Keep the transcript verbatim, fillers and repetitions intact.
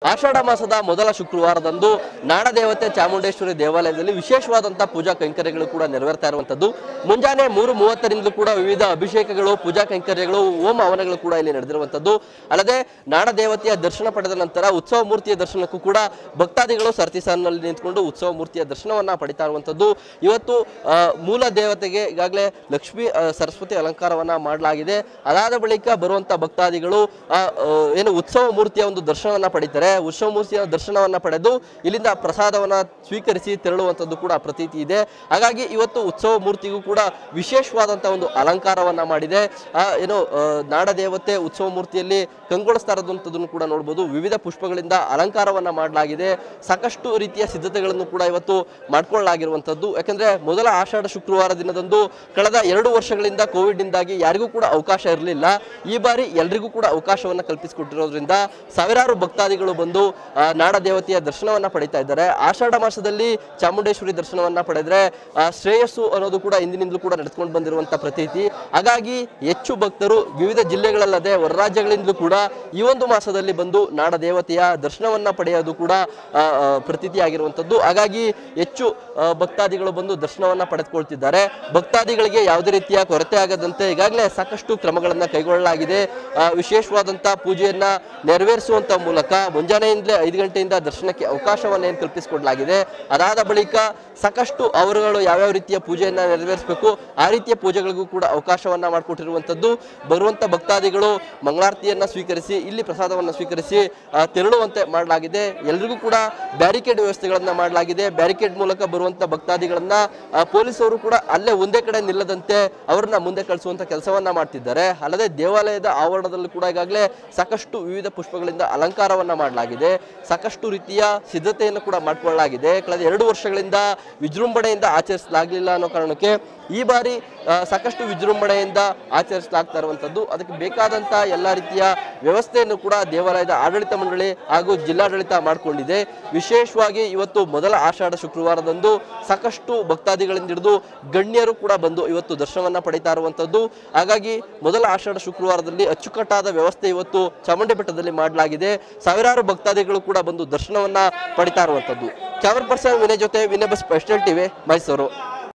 ಆಷಾಢ ಮಾಸದ ಮೊದಲ ಶುಕ್ರವಾರದಂದು ನಾಡದೇವತೆ ಚಾಮುಂಡೇಶ್ವರಿ ದೇವಾಲಯದಲ್ಲಿ ವಿಶೇಷವಾದಂತಹ ಪೂಜಾ ಕೈಂಕರ್ಯಗಳು ಕೂಡ ನೆರವೇರ್ತಾ ಇರುವಂತದ್ದು. ಮುಂಜಾನೆ ಮೂರು ಮೂವತ್ತರಿಂದಲೂ ಕೂಡ ವಿವಿಧ ಅಭಿಷೇಕಗಳು, ಪೂಜಾ ಕೈಂಕರ್ಯಗಳು, ಹೋಮ ಹವನಗಳು ಕೂಡ ಇಲ್ಲಿ ನಡೆದಿರುವಂತದ್ದು. ಅಲ್ಲದೆ ನಾಡದೇವತೆಯ ದರ್ಶನ ಪಡೆದ ನಂತರ ಉತ್ಸವ ಮೂರ್ತಿಯ ದರ್ಶನಕ್ಕೂ ಕೂಡ ಭಕ್ತಾದಿಗಳು ಸರತಿ ಸಾಲಿನಲ್ಲಿ ನಿಂತುಕೊಂಡು ಉತ್ಸವ ಮೂರ್ತಿಯ ದರ್ಶನವನ್ನ ಪಡಿತಾ ಇರುವಂತದ್ದು. ಇವತ್ತು ಮೂಲ ದೇವತೆಗೆ ಈಗಾಗಲೇ ಲಕ್ಷ್ಮೀ ಸರಸ್ವತಿ ಅಲಂಕಾರವನ್ನ ಮಾಡಲಾಗಿದೆ. ಅದಾದ ಬಳಿಕ ಬರುವಂತ ಭಕ್ತಾದಿಗಳು ಏನು ಉತ್ಸವ ಮೂರ್ತಿಯ ಒಂದು ದರ್ಶನವನ್ನ ಪಡಿತಾರೆ. ಉತ್ಸವ ಮೂರ್ತಿಯ ದರ್ಶನವನ್ನ ಪಡೆದು ಇಲ್ಲಿಂದ ಪ್ರಸಾದವನ್ನ ಸ್ವೀಕರಿಸಿ ತೆರಳುವಂತದ್ದು ಕೂಡ ಪ್ರತೀತಿ ಇದೆ. ಹಾಗಾಗಿ ಇವತ್ತು ಉತ್ಸವ ಮೂರ್ತಿಗೂ ಕೂಡ ವಿಶೇಷವಾದಂತಹ ಒಂದು ಅಲಂಕಾರವನ್ನ ಮಾಡಿದೆ. ಆ ಏನು ನಾಡದೇವತೆ ಉತ್ಸವ ಮೂರ್ತಿಯಲ್ಲಿ ಕಂಗೊಳಿಸ್ತಾ ಇರೋದಂಥದ್ದನ್ನು ಕೂಡ ನೋಡಬಹುದು. ವಿವಿಧ ಪುಷ್ಪಗಳಿಂದ ಅಲಂಕಾರವನ್ನ ಮಾಡಲಾಗಿದೆ. ಸಾಕಷ್ಟು ರೀತಿಯ ಸಿದ್ಧತೆಗಳನ್ನು ಕೂಡ ಇವತ್ತು ಮಾಡ್ಕೊಳ್ಳಲಾಗಿರುವಂತದ್ದು. ಯಾಕಂದ್ರೆ ಮೊದಲ ಆಷಾಢ ಶುಕ್ರವಾರ ದಿನದಂದು ಕಳೆದ ಎರಡು ವರ್ಷಗಳಿಂದ ಕೋವಿಡ್ ನಿಂದಾಗಿ ಯಾರಿಗೂ ಕೂಡ ಅವಕಾಶ ಇರಲಿಲ್ಲ. ಈ ಬಾರಿ ಎಲ್ರಿಗೂ ಕೂಡ ಅವಕಾಶವನ್ನ ಕಲ್ಪಿಸಿಕೊಟ್ಟಿರೋದ್ರಿಂದ ಸಾವಿರಾರು ಭಕ್ತಾದಿಗಳು ಬಂದು ನಾಡದೇವತೆಯ ದರ್ಶನವನ್ನ ಪಡಿತಾ ಇದ್ದಾರೆ. ಆಷಾಢ ಮಾಸದಲ್ಲಿ ಚಾಮುಂಡೇಶ್ವರಿ ದರ್ಶನವನ್ನ ಪಡೆದ್ರೆ ಶ್ರೇಯಸ್ಸು ಅನ್ನೋದು ಕೂಡ ಇಂದಿನಿಂದಲೂ ಕೂಡ ನಡೆದುಕೊಂಡು ಬಂದಿರುವಂತಹ ಪ್ರತೀತಿ. ಹಾಗಾಗಿ ಹೆಚ್ಚು ಭಕ್ತರು ವಿವಿಧ ಜಿಲ್ಲೆಗಳಲ್ಲದೆ ಹೊರ ರಾಜ್ಯಗಳಿಂದಲೂ ಕೂಡ ಈ ಒಂದು ಮಾಸದಲ್ಲಿ ಬಂದು ನಾಡದೇವತೆಯ ದರ್ಶನವನ್ನ ಪಡೆಯೋದು ಕೂಡ ಪ್ರತೀತಿ ಆಗಿರುವಂತದ್ದು. ಹಾಗಾಗಿ ಹೆಚ್ಚು ಭಕ್ತಾದಿಗಳು ಬಂದು ದರ್ಶನವನ್ನ ಪಡೆದುಕೊಳ್ತಿದ್ದಾರೆ. ಭಕ್ತಾದಿಗಳಿಗೆ ಯಾವುದೇ ರೀತಿಯ ಕೊರತೆ ಆಗದಂತೆ ಈಗಾಗಲೇ ಸಾಕಷ್ಟು ಕ್ರಮಗಳನ್ನ ಕೈಗೊಳ್ಳಲಾಗಿದೆ. ವಿಶೇಷವಾದಂತಹ ಪೂಜೆಯನ್ನ ನೆರವೇರಿಸುವಂತ ಮೂಲಕ ಮುಂಜಾನೆಯಿಂದಲೇ ಐದು ಗಂಟೆಯಿಂದ ದರ್ಶನಕ್ಕೆ ಅವಕಾಶವನ್ನು ಏನು ಕಲ್ಪಿಸಿಕೊಡಲಾಗಿದೆ. ಅದಾದ ಬಳಿಕ ಸಾಕಷ್ಟು ಅವರುಗಳು ಯಾವ್ಯಾವ ರೀತಿಯ ಪೂಜೆಯನ್ನ ನೆರವೇರಿಸಬೇಕು ಆ ರೀತಿಯ ಪೂಜೆಗಳಿಗೂ ಕೂಡ ಅವಕಾಶವನ್ನ ಮಾಡಿಕೊಟ್ಟಿರುವಂತದ್ದು. ಬರುವಂತ ಭಕ್ತಾದಿಗಳು ಮಂಗಳಾರತಿಯನ್ನ ಸ್ವೀಕರಿಸಿ ಇಲ್ಲಿ ಪ್ರಸಾದವನ್ನು ಸ್ವೀಕರಿಸಿ ತೆರಳುವಂತೆ ಮಾಡಲಾಗಿದೆ. ಎಲ್ರಿಗೂ ಕೂಡ ಬ್ಯಾರಿಕೇಡ್ ವ್ಯವಸ್ಥೆಗಳನ್ನ ಮಾಡಲಾಗಿದೆ. ಬ್ಯಾರಿಕೇಡ್ ಮೂಲಕ ಬರುವಂತ ಭಕ್ತಾದಿಗಳನ್ನ ಪೊಲೀಸರು ಕೂಡ ಅಲ್ಲೇ ಒಂದೇ ಕಡೆ ನಿಲ್ಲದಂತೆ ಅವರನ್ನ ಮುಂದೆ ಕಳಿಸುವಂತ ಕೆಲಸವನ್ನ ಮಾಡ್ತಿದ್ದಾರೆ. ಅಲ್ಲದೆ ದೇವಾಲಯದ ಆವರಣದಲ್ಲೂ ಕೂಡ ಈಗಾಗಲೇ ಸಾಕಷ್ಟು ವಿವಿಧ ಪುಷ್ಪಗಳಿಂದ ಅಲಂಕಾರವನ್ನ ಮಾಡಲಾಗಿದೆ. ಸಾಕಷ್ಟು ರೀತಿಯ ಸಿದ್ಧತೆಯನ್ನು ಕೂಡ ಮಾಡಿಕೊಳ್ಳಲಾಗಿದೆ. ಕಳೆದ ಎರಡು ವರ್ಷಗಳಿಂದ ವಿಜೃಂಭಣೆಯಿಂದ ಆಚರಿಸಲಾಗಲಿಲ್ಲ ಅನ್ನೋ ಕಾರಣಕ್ಕೆ ಈ ಬಾರಿ ಸಾಕಷ್ಟು ವಿಜೃಂಭಣೆಯಿಂದ ಆಚರಿಸಲಾಗ್ತಾ ಇರುವಂತದ್ದು. ಅದಕ್ಕೆ ಬೇಕಾದಂತ ಎಲ್ಲ ರೀತಿಯ ವ್ಯವಸ್ಥೆಯನ್ನು ಕೂಡ ದೇವಾಲಯದ ಆಡಳಿತ ಮಂಡಳಿ ಹಾಗೂ ಜಿಲ್ಲಾಡಳಿತ ಮಾಡಿಕೊಂಡಿದೆ. ವಿಶೇಷವಾಗಿ ಇವತ್ತು ಮೊದಲ ಆಷಾಢ ಶುಕ್ರವಾರದಂದು ಸಾಕಷ್ಟು ಭಕ್ತಾದಿಗಳಿಂದ ಹಿಡಿದು ಗಣ್ಯರು ಕೂಡ ಬಂದು ಇವತ್ತು ದರ್ಶನವನ್ನ ಪಡಿತಾ ಇರುವಂತದ್ದು. ಹಾಗಾಗಿ ಮೊದಲ ಆಷಾಢ ಶುಕ್ರವಾರದಲ್ಲಿ ಅಚ್ಚುಕಟ್ಟಾದ ವ್ಯವಸ್ಥೆ ಇವತ್ತು ಚಾಮುಂಡಿ ಬೆಟ್ಟದಲ್ಲಿ ಮಾಡಲಾಗಿದೆ. ಸಾವಿರಾರು ಭಕ್ತಾದಿಗಳು ಕೂಡ ಬಂದು ದರ್ಶನವನ್ನ ಪಡಿತಾ ಇರುವಂತದ್ದು. ಕ್ಯಾಮರಾ ಪರ್ಸನ್ ವಿನಯ್ ಜೊತೆ Vinay bus special TV Mysuru.